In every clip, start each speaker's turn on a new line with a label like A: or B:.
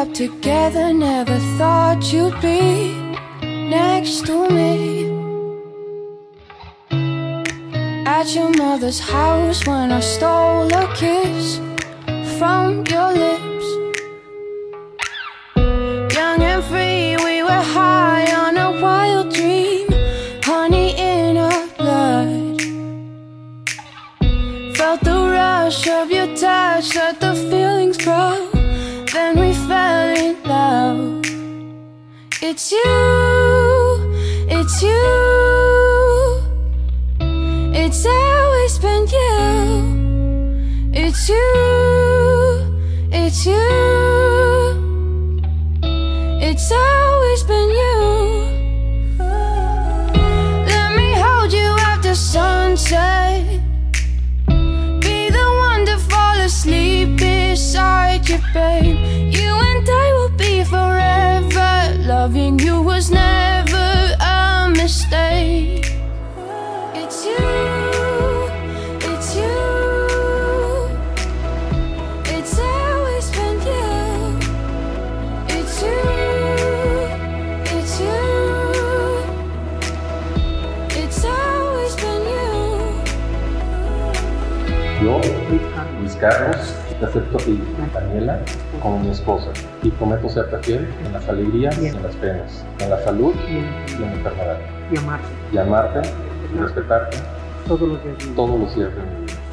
A: up together, never thought you'd be next to me. At your mother's house when I stole a kiss from your lips. Young and free, we were high on a wild dream, honey in our blood. Felt the rush of your touch, let the feelings grow, then we fell in love. It's you, it's you, it's always been you. It's you, it's you, it's always been you. Let me hold you after sunset, be the one to fall asleep beside you, babe. You and I will be forever, loving you was never a mistake. It's you, it's you, it's always been you. It's you, it's you, it's always been you.
B: Yo, Luis Carlos, te acepto a ti, Daniela, como mi esposa, y prometo serte fiel en las alegrías y en las penas, en la salud y en la enfermedad.
C: Y amarte.
B: Y respetarte
C: Todos los días de mi vida.
B: todos los días de mi vida.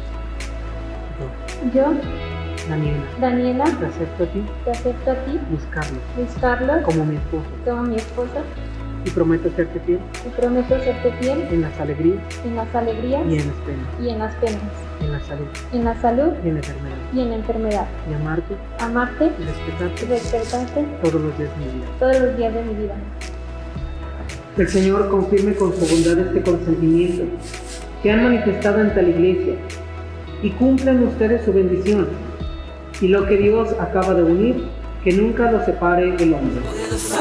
D: Yo,
C: Daniela,
D: Daniela,
C: te acepto a ti,
D: Luis Carlos,
C: como mi esposo,
D: como mi esposa,
C: y prometo serte fiel
D: y prometo serte fiel
C: en las alegrías
D: en las alegrías
C: y en las penas,
D: y en las penas,
C: en la salud
D: en la salud
C: y en la enfermedad,
D: y en la enfermedad,
C: y amarte
D: amarte
C: y
D: y
C: respetarte
D: respetarte
C: todos los días de mi vida.
D: todos los días de mi vida.
C: El Señor confirme con su bondad este consentimiento que han manifestado ante la Iglesia y cumplan ustedes su bendición, y lo que Dios acaba de unir, que nunca lo separe el hombre.